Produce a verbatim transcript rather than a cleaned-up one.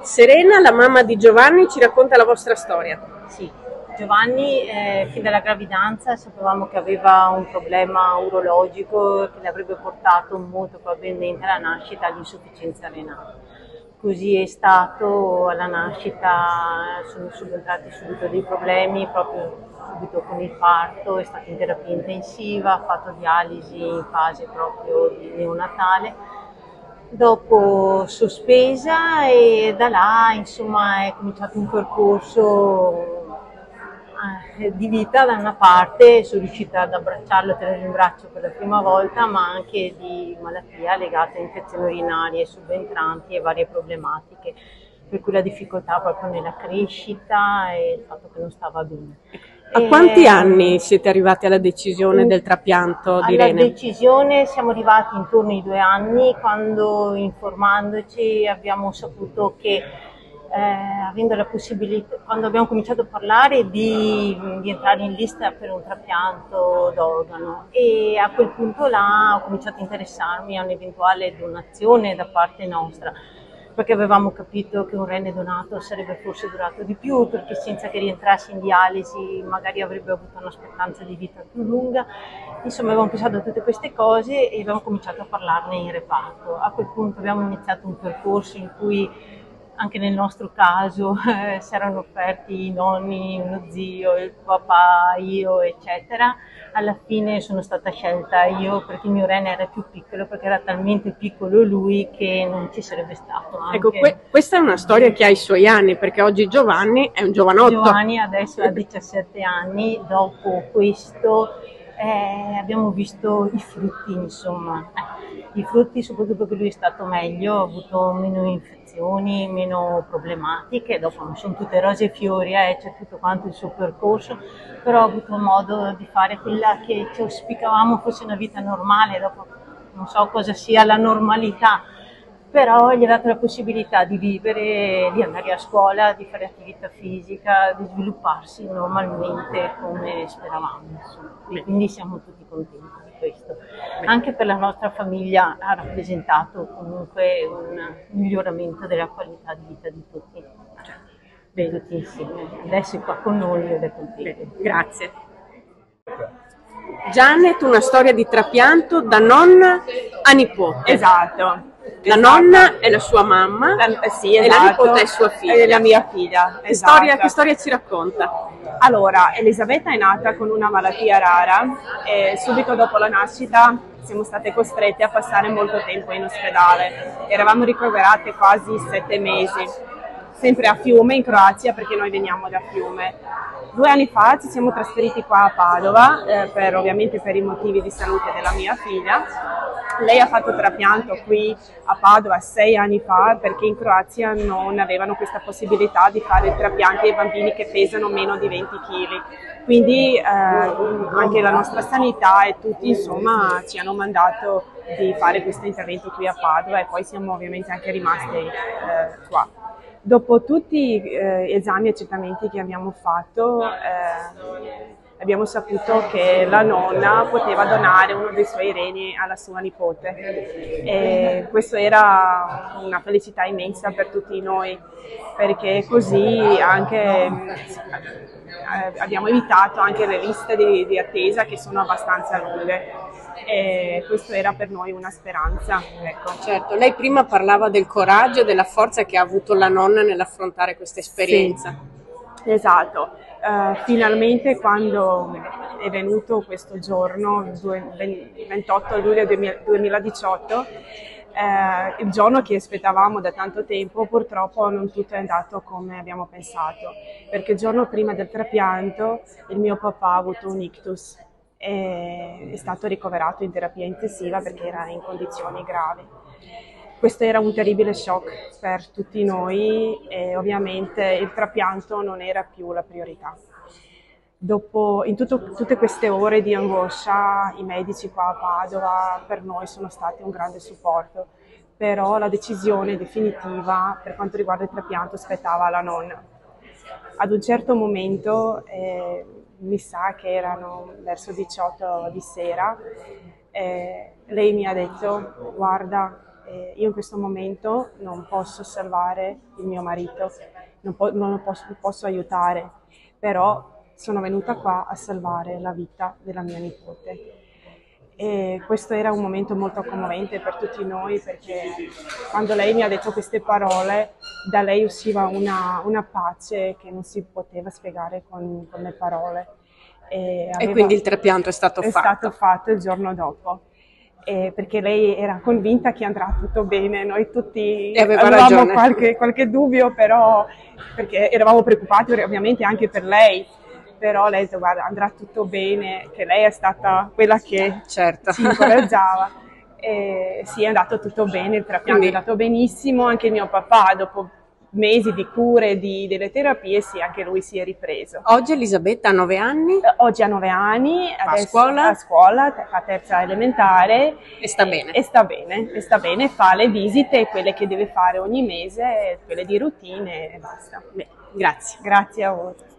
Serena, la mamma di Giovanni, ci racconta la vostra storia. Sì, Giovanni eh, fin dalla gravidanza sapevamo che aveva un problema urologico che le avrebbe portato molto probabilmente alla nascita all'insufficienza renale. Così è stato, alla nascita sono subentrati subito dei problemi, proprio subito con il parto, è stato in terapia intensiva, ha fatto dialisi in fase proprio di neonatale. Dopo sospesa e da là insomma è cominciato un percorso eh, di vita. Da una parte sono riuscita ad abbracciarlo e tenerlo in braccio per la prima volta, ma anche di malattia legate a infezioni urinarie subentranti e varie problematiche, per cui la difficoltà proprio nella crescita e il fatto che non stava bene. A quanti anni siete arrivati alla decisione del trapianto di Alla rene? decisione siamo arrivati intorno ai due anni, quando informandoci abbiamo saputo che eh, avendo la possibilità, quando abbiamo cominciato a parlare di, di entrare in lista per un trapianto d'organo, e a quel punto là ho cominciato a interessarmi a un'eventuale donazione da parte nostra, perché avevamo capito che un rene donato sarebbe forse durato di più, perché senza che rientrasse in dialisi magari avrebbe avuto un'aspettanza di vita più lunga. Insomma, avevamo pensato a tutte queste cose e abbiamo cominciato a parlarne in reparto. A quel punto abbiamo iniziato un percorso in cui anche nel nostro caso eh, si erano offerti i nonni, uno zio, il papà, io, eccetera. Alla fine sono stata scelta io perché il mio rene era più piccolo, perché era talmente piccolo lui che non ci sarebbe stato. Anche... Ecco, que- questa è una storia che ha i suoi anni, perché oggi Giovanni è un giovanotto. Giovanni adesso ha diciassette anni, dopo questo eh, abbiamo visto i frutti, insomma. I frutti soprattutto perché lui è stato meglio, ha avuto meno infezioni, meno problematiche, dopo non sono tutte rose e fiori, eh, c'è tutto quanto il suo percorso, però ha avuto modo di fare quella che ci auspicavamo fosse una vita normale, dopo non so cosa sia la normalità, però gli ha dato la possibilità di vivere, di andare a scuola, di fare attività fisica, di svilupparsi normalmente come speravamo, insomma. E quindi siamo tutti contenti di questo. Anche per la nostra famiglia ha rappresentato comunque un miglioramento della qualità di vita di tutti, di tutti insieme. Adesso è qua con noi ed è contento. Grazie. Janet, una storia di trapianto da nonna a nipote. Esatto. La nonna è la sua mamma, La, eh sì, esatto. E la nipote è sua figlia. È la mia figlia. Che, Esatto. storia, che storia ci racconta? Allora, Elisabetta è nata con una malattia rara e subito dopo la nascita siamo state costrette a passare molto tempo in ospedale. Eravamo ricoverate quasi sette mesi, sempre a Fiume, in Croazia, perché noi veniamo da Fiume. Due anni fa ci siamo trasferiti qua a Padova, eh, per, ovviamente per i motivi di salute della mia figlia. Lei ha fatto trapianto qui a Padova sei anni fa perché in Croazia non avevano questa possibilità di fare trapianti ai bambini che pesano meno di venti chili. Quindi eh, anche la nostra sanità e tutti insomma ci hanno mandato di fare questo intervento qui a Padova e poi siamo ovviamente anche rimasti eh, qua. Dopo tutti gli eh, esami e accertamenti che abbiamo fatto, eh, abbiamo saputo che la nonna poteva donare uno dei suoi reni alla sua nipote. E questo era una felicità immensa per tutti noi, perché così anche eh, abbiamo evitato anche le liste di, di attesa che sono abbastanza lunghe. E questo era per noi una speranza. Ecco. Certo, lei prima parlava del coraggio e della forza che ha avuto la nonna nell'affrontare questa esperienza. Sì, esatto, uh, finalmente quando è venuto questo giorno, ventotto luglio duemiladiciotto, uh, il giorno che aspettavamo da tanto tempo, purtroppo non tutto è andato come abbiamo pensato, perché il giorno prima del trapianto il mio papà ha avuto un ictus. È stato ricoverato in terapia intensiva perché era in condizioni gravi. Questo era un terribile shock per tutti noi e ovviamente il trapianto non era più la priorità. Dopo, in tutto, tutte queste ore di angoscia, i medici qua a Padova per noi sono stati un grande supporto, però la decisione definitiva per quanto riguarda il trapianto spettava alla nonna. Ad un certo momento, eh, mi sa che erano verso diciotto di sera, eh, lei mi ha detto: guarda, Eh, io in questo momento non posso salvare il mio marito, non, po- non lo posso, lo posso aiutare, però sono venuta qua a salvare la vita della mia nipote. E questo era un momento molto commovente per tutti noi, perché quando lei mi ha detto queste parole, da lei usciva una, una pace che non si poteva spiegare con, con le parole. E, aveva, e quindi il trapianto è stato è fatto? È stato fatto il giorno dopo. Eh, perché lei era convinta che andrà tutto bene, noi tutti e aveva avevamo ragione. Qualche, qualche dubbio, però, perché eravamo preoccupati ovviamente anche per lei, però lei ha detto guarda andrà tutto bene, che lei è stata quella che certo. ci incoraggiava. E sì, è andato tutto bene, il trapianto Quindi... è andato benissimo, anche il mio papà dopo mesi di cure, di, delle terapie, sì, anche lui si è ripreso. Oggi Elisabetta ha nove anni? Oggi ha nove anni, a scuola? A scuola, fa terza elementare. E sta bene? E sta bene, e sta bene, fa le visite, quelle che deve fare ogni mese, quelle di routine e basta. Beh, grazie. Grazie a voi.